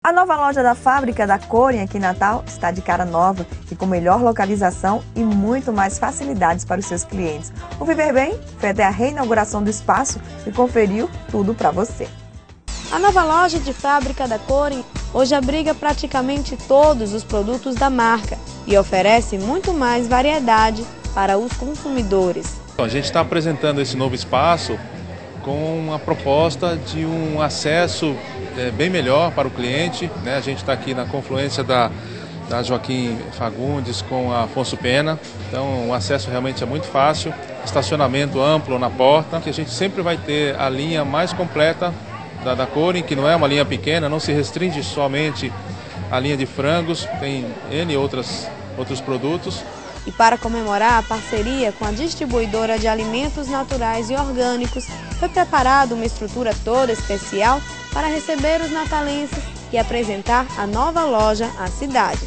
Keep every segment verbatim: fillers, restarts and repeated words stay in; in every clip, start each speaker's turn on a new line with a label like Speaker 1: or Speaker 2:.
Speaker 1: A nova loja da Fábrica da Corin aqui em Natal está de cara nova e com melhor localização e muito mais facilidades para os seus clientes. O Viver Bem foi até a reinauguração do espaço e conferiu tudo para você.
Speaker 2: A nova loja de Fábrica da Corin hoje abriga praticamente todos os produtos da marca e oferece muito mais variedade para os consumidores.
Speaker 3: A gente está apresentando esse novo espaço com uma proposta de um acesso é, bem melhor para o cliente, né? A gente está aqui na confluência da, da Joaquim Fagundes com a Afonso Pena, então o acesso realmente é muito fácil, estacionamento amplo na porta, que a gente sempre vai ter a linha mais completa da, da Corin, que não é uma linha pequena, não se restringe somente à linha de frangos, tem N outras, outros produtos.
Speaker 2: E para comemorar a parceria com a distribuidora de alimentos naturais e orgânicos, foi preparada uma estrutura toda especial para receber os natalenses e apresentar a nova loja à cidade.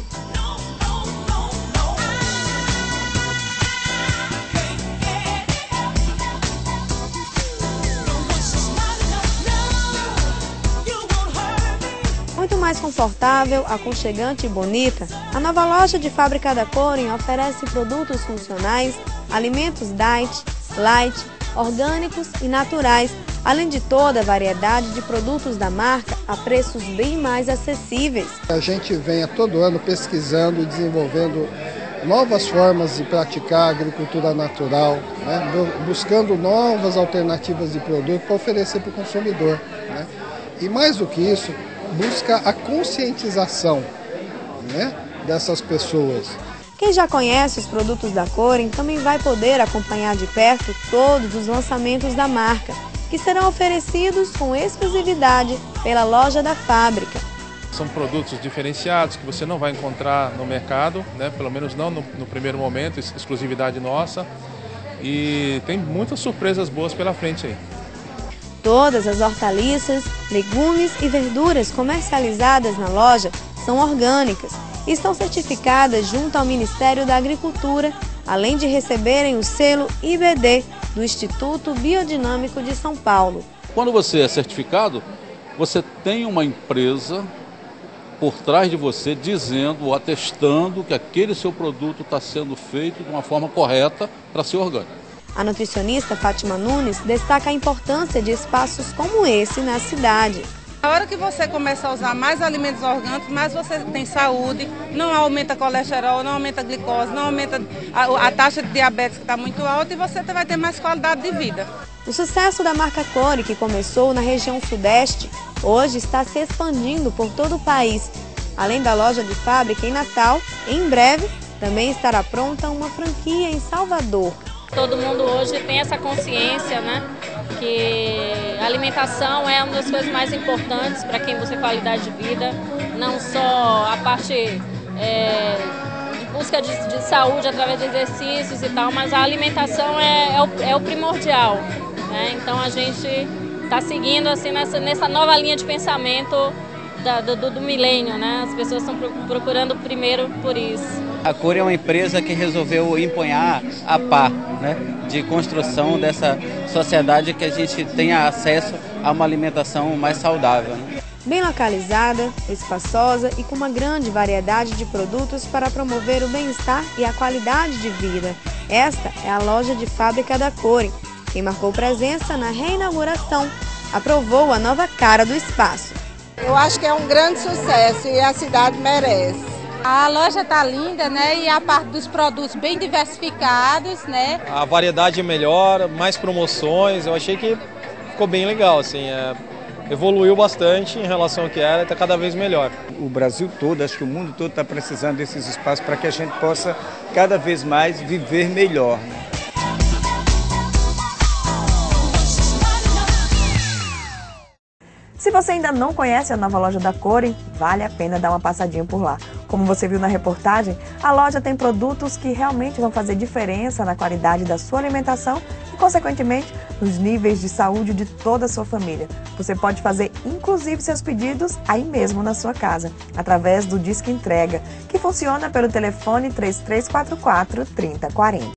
Speaker 2: Muito mais confortável, aconchegante e bonita, a nova loja de Fábrica da Corin oferece produtos funcionais, alimentos diet, light, orgânicos e naturais, além de toda a variedade de produtos da marca a preços bem mais acessíveis.
Speaker 4: A gente vem a todo ano pesquisando e desenvolvendo novas formas de praticar a agricultura natural, né? Buscando novas alternativas de produto para oferecer para o consumidor, né? E mais do que isso, busca a conscientização, né, dessas pessoas.
Speaker 2: Quem já conhece os produtos da Corin também vai poder acompanhar de perto todos os lançamentos da marca, que serão oferecidos com exclusividade pela loja da fábrica.
Speaker 3: São produtos diferenciados que você não vai encontrar no mercado, né, pelo menos não no, no primeiro momento, exclusividade nossa, e tem muitas surpresas boas pela frente aí.
Speaker 2: Todas as hortaliças, legumes e verduras comercializadas na loja são orgânicas e estão certificadas junto ao Ministério da Agricultura, além de receberem o selo I B D do Instituto Biodinâmico de São Paulo.
Speaker 5: Quando você é certificado, você tem uma empresa por trás de você dizendo ou atestando que aquele seu produto está sendo feito de uma forma correta para ser orgânico.
Speaker 2: A nutricionista Fátima Nunes destaca a importância de espaços como esse na cidade.
Speaker 6: A hora que você começa a usar mais alimentos orgânicos, mais você tem saúde, não aumenta colesterol, não aumenta glicose, não aumenta a, a taxa de diabetes que está muito alta e você vai ter mais qualidade de vida.
Speaker 2: O sucesso da marca Corin, que começou na região sudeste, hoje está se expandindo por todo o país. Além da loja de fábrica em Natal, em breve também estará pronta uma franquia em Salvador.
Speaker 7: Todo mundo hoje tem essa consciência, né, que a alimentação é uma das coisas mais importantes para quem busca qualidade de vida, não só a parte é, de busca de, de saúde através de exercícios e tal, mas a alimentação é, é, o, é o primordial, né? Então a gente está seguindo assim nessa, nessa nova linha de pensamento da, do, do milênio, né? As pessoas estão procurando primeiro por isso.
Speaker 8: A Corin é uma empresa que resolveu empunhar a par, né, de construção dessa sociedade que a gente tenha acesso a uma alimentação mais saudável, né?
Speaker 2: Bem localizada, espaçosa e com uma grande variedade de produtos para promover o bem-estar e a qualidade de vida. Esta é a loja de Fábrica da Corin. Quem marcou presença na reinauguração aprovou a nova cara do espaço.
Speaker 9: Eu acho que é um grande sucesso e a cidade merece.
Speaker 10: A loja está linda, né? E a parte dos produtos bem diversificados, né?
Speaker 11: A variedade é melhor, mais promoções, eu achei que ficou bem legal, assim, é, evoluiu bastante em relação ao que era e está cada vez melhor.
Speaker 12: O Brasil todo, acho que o mundo todo está precisando desses espaços para que a gente possa cada vez mais viver melhor, né?
Speaker 1: Se você ainda não conhece a nova loja da Corin, vale a pena dar uma passadinha por lá. Como você viu na reportagem, a loja tem produtos que realmente vão fazer diferença na qualidade da sua alimentação e, consequentemente, nos níveis de saúde de toda a sua família. Você pode fazer, inclusive, seus pedidos aí mesmo na sua casa, através do Disque Entrega, que funciona pelo telefone três três quatro quatro, três zero quatro zero.